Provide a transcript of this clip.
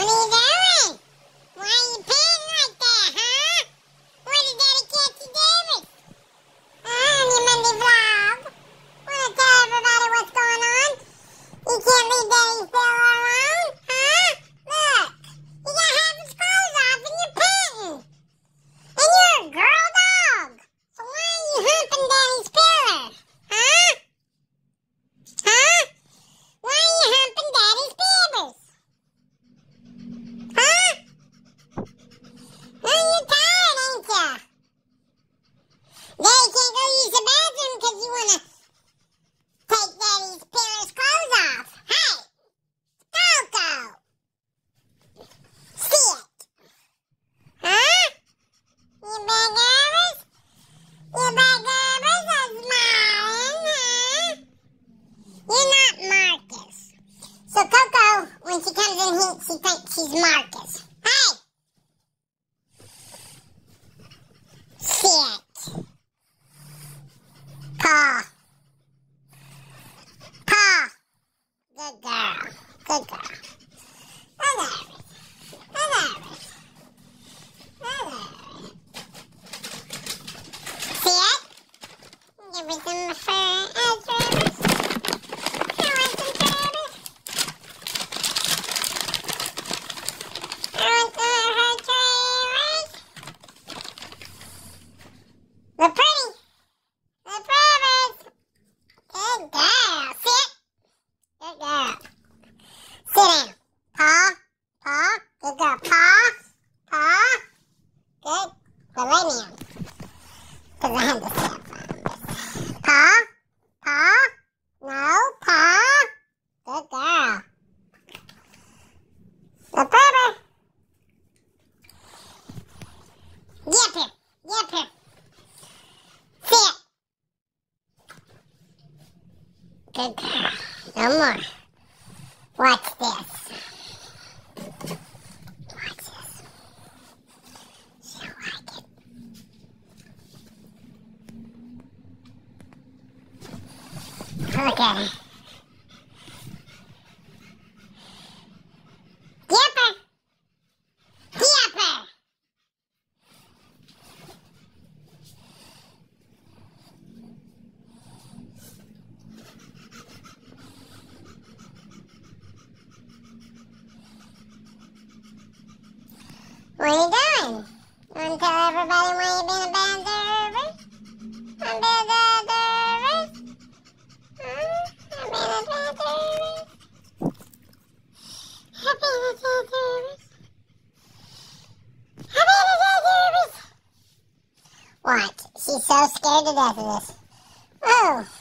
What are you doing? Why are you peeing like that, huh? What did Daddy catch you doing? On your Monday vlog. Want to tell everybody what's going on? You can't leave Daddy's Bella alone, huh? Look, you got half his clothes off and you're peeing. And you're a girl dog. So why are you humping Daddy's pillar? Huh? Huh? Why are you humping Daddy's bibbers? Huh? Oh, you're tired, ain't ya? Daddy can't go use the bathroom because you want to take Daddy's pillar's clothes off. Hey! Coco! Sit! Huh? You big nervous? You big nervous or smiling, huh? You're not Marcus. So Coco, when she comes in here, she thinks she's Marcus. Hey! Sit. Paw. Paw. Good girl. Good girl. Hello. Hello. Hello. Sit. Give me some fur. Travis. I want some Travis. I want some her Travis. The pretty. The Travis. Good girl. Sit. Good girl. Sit down. Paw. Paw. Good girl. Paw. Paw. Good. But lay me down. Because I had to sit on this. Paw. Paw. No. Paw. Good girl. The purple. Get up here. Get up here. Sit. Good girl. No more. Watch this. Watch this. She'll like it. Look at her. Get up her. Get up her. What are you doing? You want to tell everybody why you've been a bad service? A bad service? Huh? A bad service? A bad service? A bad service? Watch, she's so scared to death of this. Oh.